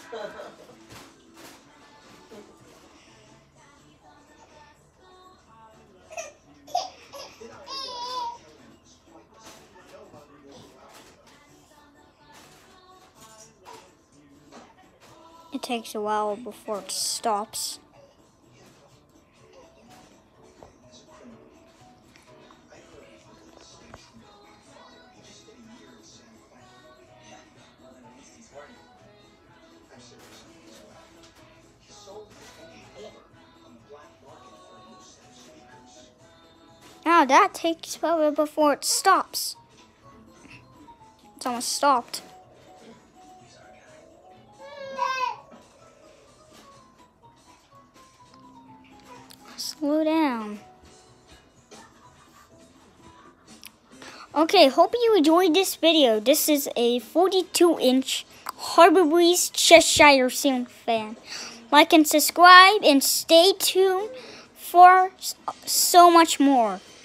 It takes a while before it stops. Now that takes a while before it stops. It's almost stopped. Slow down. Okay, hope you enjoyed this video. This is a 42-inch Harbor Breeze Cheshire ceiling fan. Like and subscribe and stay tuned for so much more.